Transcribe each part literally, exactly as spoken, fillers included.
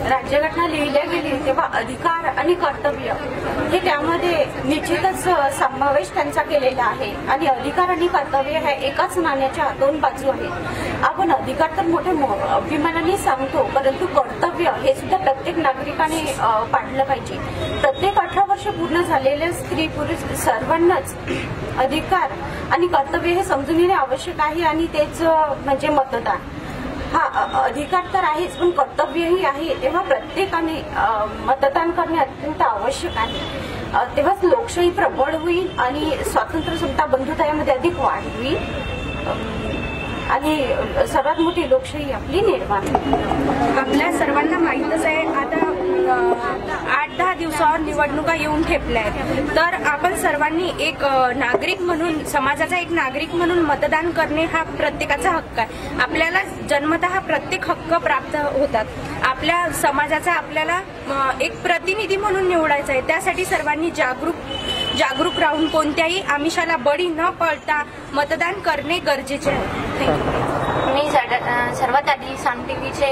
राज्यघटना लिहिल्या गेली तेव्हा अधिकार आणि कर्तव्य हे त्यामध्ये निश्चितच समावेश त्यांचा केलेला आहे आणि अधिकार आणि कर्तव्य हे एकाच नाण्याच्या दोन बाजू आहेत। आपण अधिकार तर मोठे अभिमानाने सांगतो, परंतु कर्तव्य हे सुद्धा प्रत्येक नागरिकाने पाळलं पाहिजे। प्रत्येक अठरा वर्ष पूर्ण झालेल्या स्त्री पुरुष सर्वांनाच अधिकार आणि कर्तव्य हे समजून घेणे आवश्यक आहे आणि तेच म्हणजे मतदान। हा अधिकार तर आहेच पण कर्तव्यही आहे, तेव्हा प्रत्येकाने मतदान करणे अत्यंत आवश्यक आहे। तेव्हाच लोकशाही प्रबळ होईल आणि स्वातंत्र्य समता बंधुता यामध्ये अधिक वाढ होईल आणि सर्वात मोठी लोकशाही आपली निर्माण होईल। आपल्या सर्वांना माहीतच आहे आता आठ दहा दिवसावर निवडणुका येऊन ठेपल्या आहेत, तर आपण सर्वांनी एक नागरिक म्हणून, समाजाचा एक नागरिक म्हणून मतदान करणे हा प्रत्येकाचा हक्क आहे। आपल्याला जन्मतः प्रत्येक हक्क प्राप्त होतात। आपल्या समाजाचा आपल्याला एक प्रतिनिधी म्हणून निवडायचा आहे, त्यासाठी सर्वांनी जागरूक जागरूक राहून कोणत्याही आमिषाला बळी न पडता मतदान करणे गरजेचे आहे। मी सर्वात आधी सन टीव्हीचे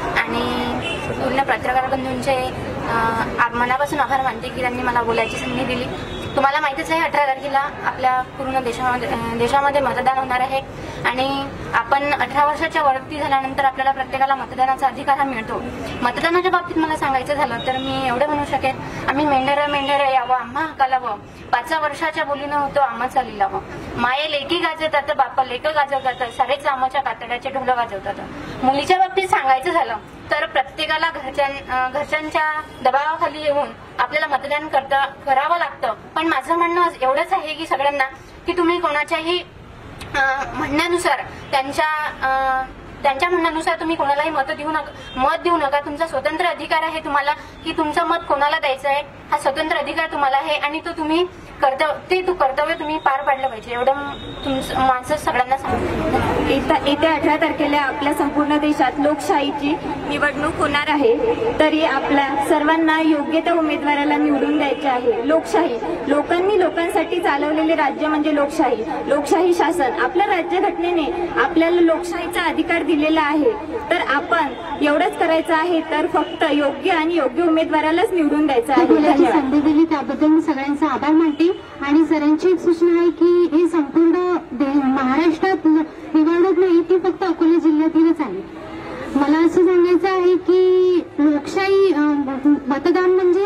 आणि पूर्ण पत्रकार बंधूंचे मनापासून आभार मानते की त्यांनी मला बोलायची संधी दिली। तुम्हाला माहितीच आहे अठरा तारखेला आपल्या पूर्ण देशामध्ये देशामध्ये मतदान होणार आहे आणि आपण अठरा वर्षाच्या वरती झाल्यानंतर आपल्याला प्रत्येकाला मतदानाचा अधिकार हा मिळतो। मतदानाच्या बाबतीत मला सांगायचं झालं तर मी एवढं म्हणू शकेन, आम्ही मेंढर मेंढर यावं आम्हा हकालावं, पाच वर्षाच्या बोलीनं होतो आम्हाचा लिलावं, माये लेकी गाजवतात बापा लेक गाजवतात, सारेच आमाच्या कातड्याचे ढोल गाजवतात। मुलीच्या बाबतीत सांगायचं झालं तर प्रत्येकाला घरच्या घरच्यांच्या दबावाखाली येऊन आपल्याला मतदान करता करावं लागतं। पण माझं म्हणणं एवढंच आहे की सगळ्यांना की तुम्ही कोणाच्याही म्हणण्यानुसार त्यांच्या त्यांच्या म्हणण्यानुसार तुम्ही कोणालाही मत देऊ नका मत देऊ नका तुमचा स्वतंत्र अधिकार आहे तुम्हाला की तुमचं मत कोणाला द्यायचं आहे, हा स्वतंत्र अधिकार तुम्हाला आहे आणि तो तुम्ही कर्तव्य ते तू कर्तव्य तुम्ही पार पाडलं पाहिजे, एवढं तुमचं माणसं सगळ्यांना सांगतो। येत्या अठरा तारखेला आपल्या संपूर्ण देशात लोकशाहीची निवडणूक होणार आहे, तरी आपल्या सर्वांना योग्य त्या उमेदवाराला निवडून द्यायचे आहे। लोकशाही लोकांनी लोकांसाठी चालवलेले राज्य म्हणजे लोकशाही। लोकशाही शासन आपल्या राज्यघटनेने आपल्याला लोकशाहीचा अधिकार दिलेला आहे, तर आपण एवढंच करायचं आहे तर फक्त योग्य आणि योग्य उमेदवारालाच निवडून द्यायचं आहे। संधी दिली त्याबद्दल मी सगळ्यांचा आभार मानते आणि सरांची एक सूचना आहे की हे संपूर्ण महाराष्ट्रात निवडणूक नाही, ती फक्त अकोला जिल्ह्यातीलच आहे। मला असं सांगायचं आहे की लोकशाही मतदान म्हणजे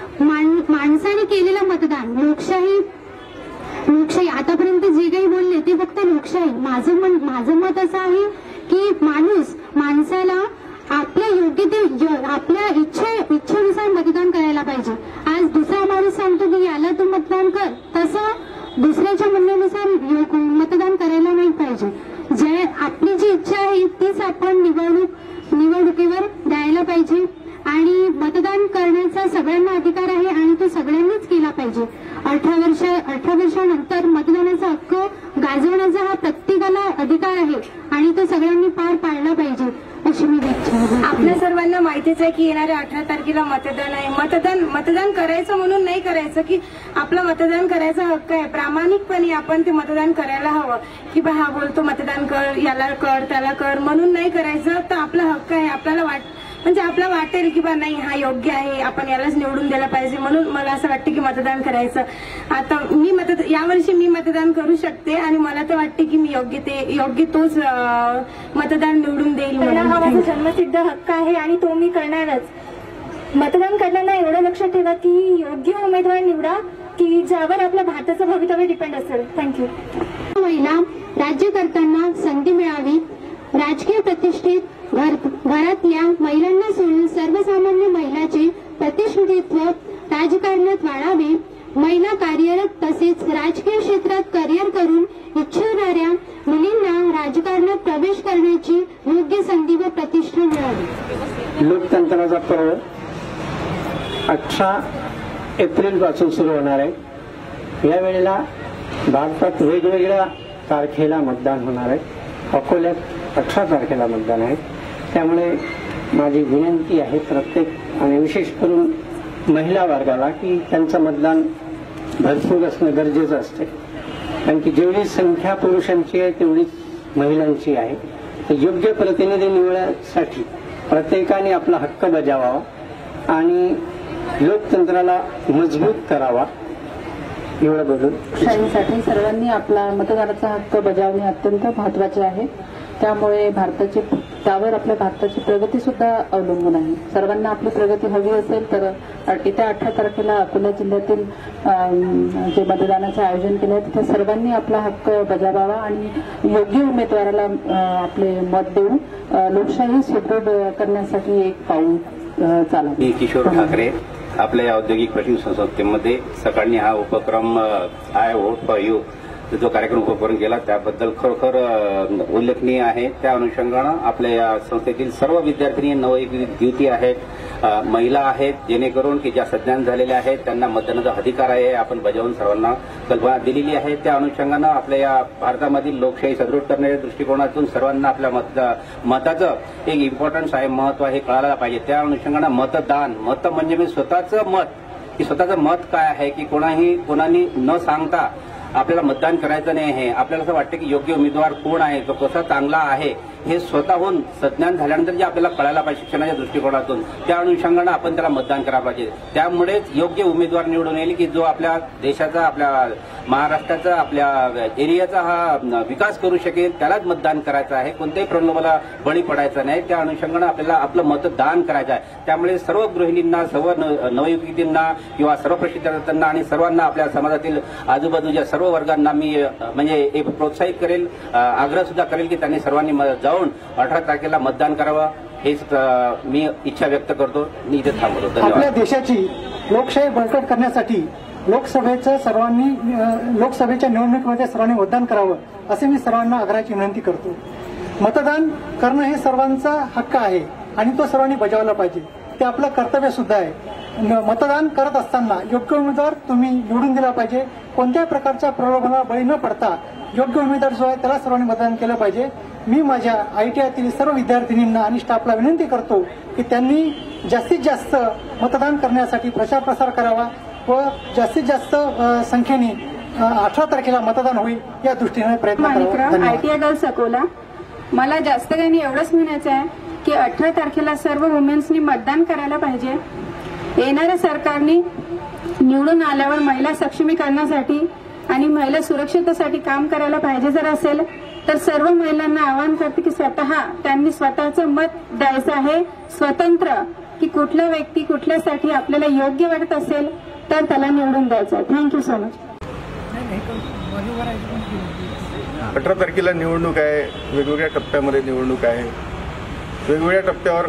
माणसाने केलेलं मतदान। लोकशाही लोकशाही आतापर्यंत जे काही बोलले ते फक्त लोकशाही। माझं मन माझं मत असं आहे की माणूस माणसाला आपल्या योग्य ते आपल्या इच्छे इच्छेनुसार मतदान करायला पाहिजे। आज दुसरा माणूस सांगतो की याला तू मतदान कर, तसं दुसऱ्याच्या म्हणण्यानुसार मतदान करायला नाही पाहिजे। जे आपली जी इच्छा आहे तीच आपण निवडणूक निवडणुकीवर द्यायला पाहिजे आणि मतदान करण्याचा सगळ्यांना अधिकार आहे आणि तो सगळ्यांनीच केला पाहिजे। अठरा वर्ष अठरा वर्षानंतर मतदानाचा हक्क गाजवण्याचा हा प्रत्येकाला अधिकार आहे आणि तो सगळ्यांनी पार पाडला पाहिजे अशी मी इच्छा। आपल्या सर्वांना माहितीच आहे की येणाऱ्या अठरा तारखेला मतदान आहे। मतदान मतदान करायचं म्हणून नाही करायचं की आपलं मतदान करायचा हक्क आहे, प्रामाणिकपणे आपण ते मतदान करायला हवं की बा हा बोलतो मतदान कर, याला कर त्याला कर म्हणून नाही करायचं, तर आपला हक्क आहे। आपल्याला वाट म्हणजे आपल्याला वाटेल की बा नाही हा योग्य आहे, आपण यालाच निवडून द्यायला पाहिजे, म्हणून मला असं वाटतं की मतदान करायचं। आता मी मत यावर्षी मी मतदान करू शकते आणि मला तर वाटते की मी योग्य ते योग्य तोच मतदान निवडून देईल। हा माझा जन्मसिद्ध हक्क आहे आणि तो मी करणारच। मतदान करताना एवढं लक्षात ठेवा की योग्य उमेदवार निवडा की ज्यावर आपल्या भारताचं भवितव्य डिपेंड असेल। थँक्यू। महिला राज्य करताना संधी मिळावी, राजकीय प्रतिष्ठित घर घरातल्या महिलांना सोडून सर्वसामान्य महिलांचे प्रतिनिधित्व राजकारणात वाढावे, महिला कार्यरत तसेच राजकीय क्षेत्रात करिअर करून इच्छिणाऱ्या मुलींना राजकारणात प्रवेश करण्याची योग्य संधी व प्रतिष्ठा मिळावी। लोकतंत्राचा पर्व अठरा एप्रिल पासून सुरू होणार आहे। यावेळेला भारतात वेगवेगळ्या तारखेला मतदान होणार आहे। अकोल्यात अठरा तारखेला मतदान आहे, त्यामुळे माझी विनंती आहे प्रत्येक आणि विशेष करून महिला वर्गाला की त्यांचं मतदान भरपूर असणं गरजेचं असते, कारण की जेवढी संख्या पुरुषांची आहे तेवढीच महिलांची आहे। तर योग्य प्रतिनिधी निवडण्यासाठी प्रत्येकाने आपला हक्क बजावावा आणि लोकतंत्राला मजबूत करावा एवढं बोलून. लोकशाहीसाठी सर्वांनी आपला मतदानाचा हक्क बजावणे अत्यंत महत्वाचे आहे. त्यामुळे भारताची त्यावर आपल्या भारताची प्रगती सुद्धा अवलंबून आहे. सर्वांना आपली प्रगती हवी असेल तर येत्या अठरा तारखेला अकोला जिल्ह्यातील जे मतदानाचे आयोजन केले आहे तिथे सर्वांनी आपला हक्क बजावावा आणि योग्य उमेदवाराला आपले मत देऊन लोकशाही सुदृढ करण्यासाठी एक पाऊल चालावे. किशोर ठाकरे आपल्या या औद्योगिक प्रशिक्षण संस्थेमध्ये सकाळी हा उपक्रम आय वोट फॉर यू जो कार्यक्रम उपक्रम केला त्याबद्दल खरोखर उल्लेखनीय आहे. त्या अनुषंगानं आपल्या या संस्थेतील सर्व विद्यार्थिनी नवयुवती युवती आहेत, महिला आहेत, जेणेकरून की ज्या सज्ञान झालेल्या आहेत त्यांना मतदानाचा अधिकार आहे आपण बजावून सर्वांना कल्पना दिलेली आहे. त्या अनुषंगानं आपल्या या भारतामधील लोकशाही सदृढ करण्याच्या दृष्टिकोनातून सर्वांना आपल्या मत मताचं एक इम्पॉर्टन्स आहे, महत्व आहे कळायला पाहिजे. त्या अनुषंगानं मतदान मत म्हणजे मी स्वतःचं मत की स्वतःचं मत काय आहे की कोणाही कोणानी न सांगता आपल्याला मतदान करायचं नाही आहे. आपल्याला असं वाटतं की योग्य उमेदवार कोण आहे, तो कसा चांगला आहे हे स्वतःहून सज्ञान झाल्यानंतर जे आपल्याला कळायला पाहिजे शिक्षणाच्या दृष्टिकोनातून त्या अनुषंगानं आपण त्याला मतदान करायला पाहिजे. त्यामुळेच योग्य उमेदवार निवडून येईल की जो आपल्या देशाचा आपल्या महाराष्ट्राचा आपल्या एरियाचा हा विकास करू शकेल, त्यालाच मतदान करायचं आहे. कोणत्याही प्रलोभाला बळी पडायचा नाही. त्या अनुषंगानं आपल्याला आपलं मतदान करायचं आहे. त्यामुळे सर्व गृहिणींना, सर्व नवयुवतींना किंवा सर्व प्रशिक्षणार्थींना आणि सर्वांना आपल्या समाजातील आजूबाजूच्या सर्व वर्गांना मी म्हणजे एक प्रोत्साहित करेल, आग्रह सुद्धा करेल की त्यांनी सर्वांनी जाऊन अठरा तारखेला मतदान करावं हेच मी इच्छा व्यक्त करतो. मी इथे थांबतो. धन्यवाद. आपल्या देशाची लोकशाही बळकट करण्यासाठी लोकसभेचं सर्वांनी लोकसभेच्या निवडणुकीमध्ये सर्वांनी मतदान करावं असे मी सर्वांना आग्रहाची विनंती करतो. मतदान करणं हे सर्वांचा हक्क आहे आणि तो सर्वांनी बजावला पाहिजे. ते आपलं कर्तव्य सुद्धा आहे. मतदान करत असताना योग्य उमेदवार तुम्ही निवडून दिला पाहिजे. कोणत्याही प्रकारच्या प्रलोभनाला बळी न पडता योग्य उमेदवार जो आहे त्याला सर्वांनी मतदान केलं पाहिजे. मी माझ्या आयटीआयतील सर्व विद्यार्थिनींना आणि स्टाफला विनंती करतो की त्यांनी जास्तीत जास्त मतदान करण्यासाठी प्रचार प्रसार करावा व जास्तीत जास्त संख्येने अठरा तारखेला मतदान होईल या दृष्टीने प्रयत्न करावा. ITI girls Akola. मला जास्त काही एवढंच म्हणायचं आहे की अठरा तारखेला सर्व वुमेन्सनी मतदान करायला पाहिजे. येणाऱ्या सरकारने निवडून आल्यावर महिला सक्षमीकरणासाठी आणि महिला सुरक्षिततेसाठी काम करायला पाहिजे. जर असेल तर सर्व महिलांना आवाहन करते की स्वतः त्यांनी स्वतःचं मत द्यायचं आहे, स्वतंत्र की कुठला व्यक्ती कुठल्यासाठी आपल्याला योग्य वाटत असेल तर त्याला निवडून द्यायचं आहे. Thank you so much. अठरा तारखेला निवडणूक आहे, वेगवेगळ्या टप्प्यामध्ये निवडणूक आहे. वेगवेगळ्या टप्प्यावर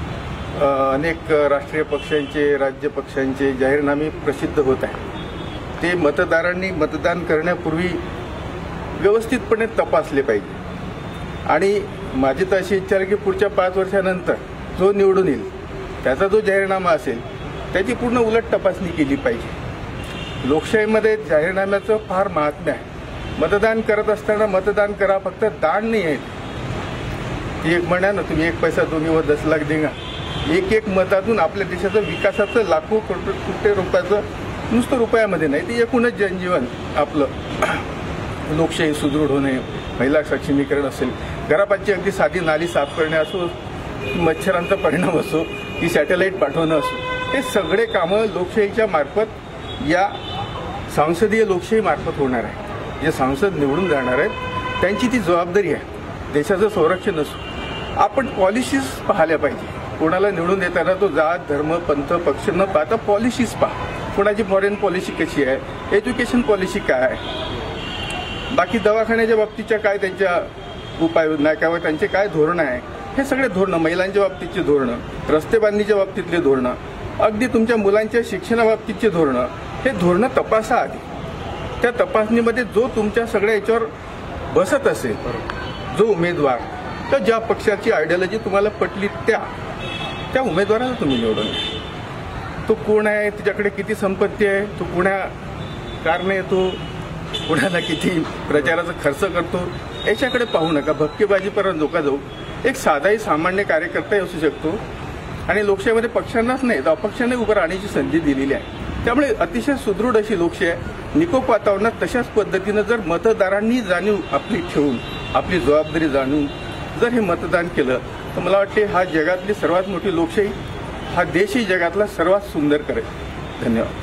अनेक राष्ट्रीय पक्षांचे, राज्य पक्षांचे जाहीरनामे प्रसिद्ध होत आहे. ते मतदारांनी मतदान करण्यापूर्वी व्यवस्थितपणे तपासले पाहिजे आणि माझी तर अशी इच्छा आहे की पुढच्या पाच वर्षानंतर जो निवडून येईल त्याचा जो जाहीरनामा असेल त्याची पूर्ण उलट तपासणी केली पाहिजे. लोकशाहीमध्ये जाहीरनाम्याचं फार महात्म्य आहे. मतदान करत असताना मतदान करा, फक्त दान नाही आहे. ती एक म्हणा ना, तुम्ही एक पैसा दोन्ही व दस लाख देगा. एक एक मतातून आपल्या देशाचं विकासाचं लाखो कोटी रुपयाचं नुसतं रुपयामध्ये नाही, ते एकूणच जनजीवन आपलं लोकशाही सुदृढ होणे, महिला सक्षमीकरण असेल, घरापाची अगदी साधी नाली साफ करणे असो, मच्छरांचा परिणाम असो की सॅटेलाईट पाठवणं असो, हे सगळे कामं लोकशाहीच्या मार्फत या सांसदीय लोकशाही मार्फत होणार आहे. जे सांसद निवडून जाणार आहेत त्यांची ती जबाबदारी आहे. देशाचं संरक्षण असो, आपण पॉलिसीज पाहिल्या पाहिजे. कोणाला निवडून देताना तो जात, धर्म, पंथ, पक्ष न पाहता पॉलिसीज पहा. कोणाची फॉरेन पॉलिसी कशी आहे, एज्युकेशन पॉलिसी काय आहे, बाकी दवाखान्याच्या बाबतीच्या काय त्यांच्या उपाययोजना किंवा त्यांचे काय धोरणं आहे, हे सगळे धोरणं, महिलांच्या बाबतीतची धोरणं, रस्ते बांधणीच्या बाबतीतले धोरणं, अगदी तुमच्या मुलांच्या शिक्षणाबाबतीतची धोरणं, हे धोरणं तपासा आधी. त्या तपासणीमध्ये जो तुमच्या सगळ्या याच्यावर बसत असेल, जो उमेदवार, तर ज्या पक्षाची आयडियोलॉजी तुम्हाला पटली त्या त्या उमेदवाराला तुम्ही निवडून द्या. तो कोण आहे, त्याच्याकडे किती संपत्ती आहे, तो कुण्या कारणे येतो, कुणाला किती प्रचाराचा खर्च करतो, याच्याकडे पाहू नका. भपकेबाजीपर्यंत नका जाऊ. एक साधाही सामान्य कार्यकर्ता असू शकतो आणि लोकशाहीमध्ये पक्षांनाच नाही तर अपक्षांना उभं राहण्याची संधी दिलेली आहे. त्यामुळे अतिशय सुदृढ अशी लोकशाही निकोप वातावरणात तशाच पद्धतीनं जर मतदारांनी जाणीव आपली ठेवून, आपली जबाबदारी जाणून जर हे मतदान केलं तर मला वाटते हा जगातली सर्वात मोठी लोकशाही, हा देशही जगातला सर्वात सुंदर करेल. धन्यवाद.